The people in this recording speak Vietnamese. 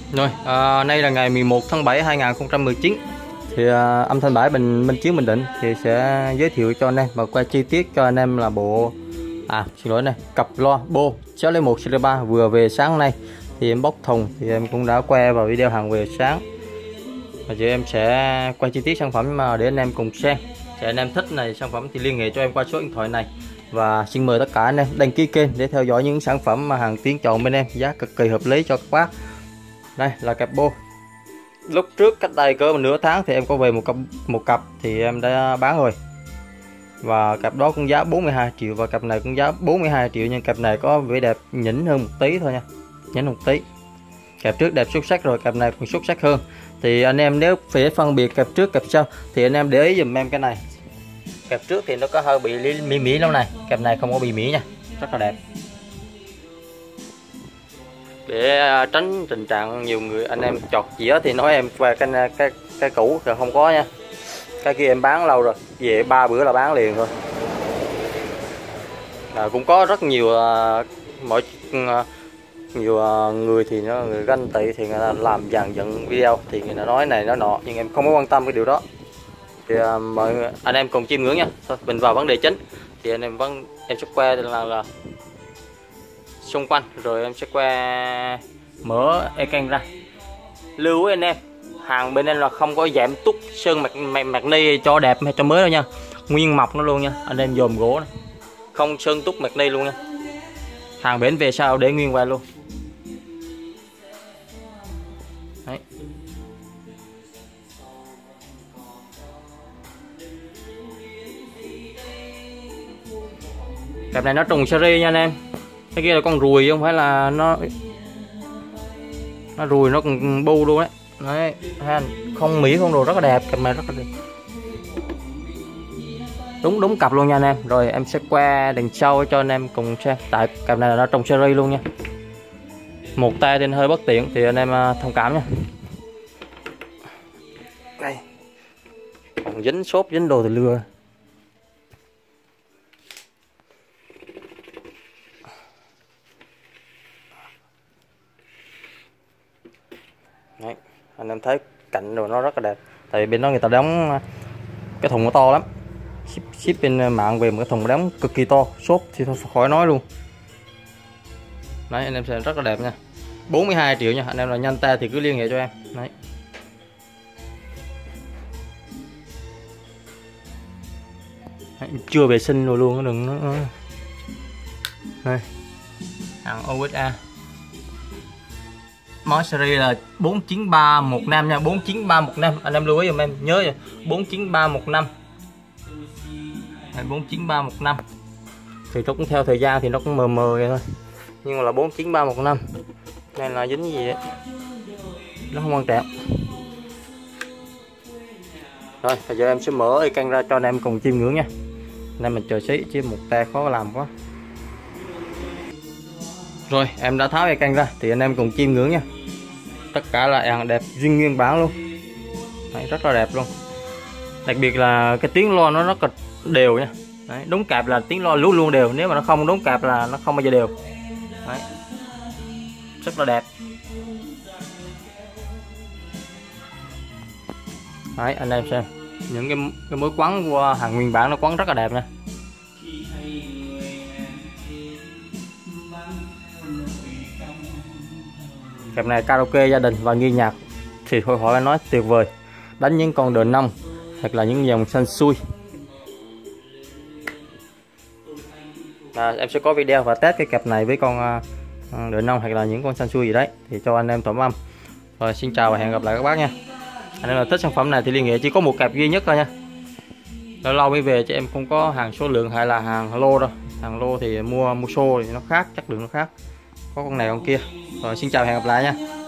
Rồi, nay là ngày 11 tháng 7 2019. Thì âm thanh bãi Minh Chiến Bình Định thì sẽ giới thiệu cho anh em và quay chi tiết cho anh em là bộ xin lỗi này, cặp loa Bose Charlie 1 Series 3 vừa về sáng nay. Thì em bóc thùng thì em cũng đã quay vào video hàng về sáng. Và giờ em sẽ quay chi tiết sản phẩm để anh em cùng xem. Thì anh em thích này sản phẩm thì liên hệ cho em qua số điện thoại này. Và xin mời tất cả anh em đăng ký kênh để theo dõi những sản phẩm mà hàng Tiến chọn bên em, giá cực kỳ hợp lý cho các bác. Đây là cặp Bose. Lúc trước cách đây cỡ nửa tháng thì em có về một cặp thì em đã bán rồi. Và cặp đó cũng giá 42 triệu và cặp này cũng giá 42 triệu, nhưng cặp này có vẻ đẹp nhỉnh hơn một tí thôi nha. Nhỉnh một tí. Cặp trước đẹp xuất sắc rồi, cặp này còn xuất sắc hơn. Thì anh em nếu phải phân biệt cặp trước cặp sau thì anh em để ý dùm em cái này. Cặp trước thì nó có hơi bị mỉ lâu này, cặp này không có bị mỉ nha, rất là đẹp. Để tránh tình trạng nhiều người anh em chọt dĩa thì nói em qua cái cũ thì không có nha. Cái kia em bán lâu rồi, về 3 bữa là bán liền thôi. Cũng có rất nhiều nhiều người thì nó người ganh tị thì người ta làm dàn dựng video thì người ta nói này nói nọ, nhưng em không có quan tâm cái điều đó. Thì mọi người, anh em cùng chiêm ngưỡng nha. Thôi mình vào vấn đề chính. Thì anh em em sẽ quay là xung quanh rồi em sẽ quay mở ekran ra. Lưu ý anh em, hàng bên em là không có giảm túc sơn mặt ni cho đẹp hay cho mới đâu nha, nguyên mọc nó luôn nha. Anh em dòm gỗ này, không sơn túc mặt ni luôn nha. Hàng bển về sau để nguyên vậy luôn. Đấy. Cặp này nó trùng series nha anh em. Cái kia là con ruồi không phải là nó ruồi, nó còn bu luôn đấy. Đấy, không mỹ không đồ, rất là đẹp, cặp này rất là đẹp. Đúng cặp luôn nha anh em. Rồi em sẽ qua đằng sau cho anh em cùng xem. Tại cặp này là nó trùng series luôn nha. Một tay nên hơi bất tiện thì anh em thông cảm nha. Đây. Còn dính xốp dính đồ thì lừa. Đấy, anh em thấy cạnh rồi nó rất là đẹp. Tại vì bên đó người ta đóng cái thùng nó to lắm. Ship bên mạng về một cái thùng đóng cực kỳ to, xốp thì thôi khỏi nói luôn. Đấy, anh em xem rất là đẹp nha. 42 triệu nha, anh em là nhanh tay thì cứ liên hệ cho em. Đấy. Đấy, chưa vệ sinh rồi luôn, đừng nó. Đây. Hàng USA. Món series là 49315 nha, 49315. Anh em lưu ý giùm em, nhớ rồi, 49315. 49315. Thì nó cũng theo thời gian thì nó cũng mờ mờ vậy thôi. Nhưng mà là 49315. Nên là dính gì vậy? Nó không quan trọng. Rồi, bây giờ em sẽ mở ekran ra cho anh em cùng chiêm ngưỡng nha. Nên mình chờ xí chứ một tay khó làm quá. Rồi, em đã tháo ekran ra thì anh em cùng chiêm ngưỡng nha. Tất cả là hàng đẹp nguyên bản luôn. Đấy, rất là đẹp luôn. Đặc biệt là cái tiếng loa nó rất là đều nha. Đấy, đúng cạp là tiếng loa luôn luôn đều, nếu mà nó không đúng cạp là nó không bao giờ đều. Đấy. Rất là đẹp. Đấy, anh em xem những cái mối quấn qua hàng nguyên bản nó quấn rất là đẹp nha. Cặp này karaoke gia đình và nghe nhạc thì thôi khỏi nói tuyệt vời. Đánh những con đờn nông hoặc là những dòng xanh xui. Em sẽ có video và test cái cặp này với con đờn nông hoặc là những con xanh xui gì đấy thì cho anh em tẩm âm. Rồi xin chào và hẹn gặp lại các bác nha. Anh em là thích sản phẩm này thì liên hệ, chỉ có một cặp duy nhất thôi nha. Lâu lâu mới về cho em không có hàng số lượng hay là hàng lô đâu. Hàng lô thì mua xô thì nó khác, chất lượng nó khác. Có con này con kia. Rồi xin chào hẹn gặp lại nha.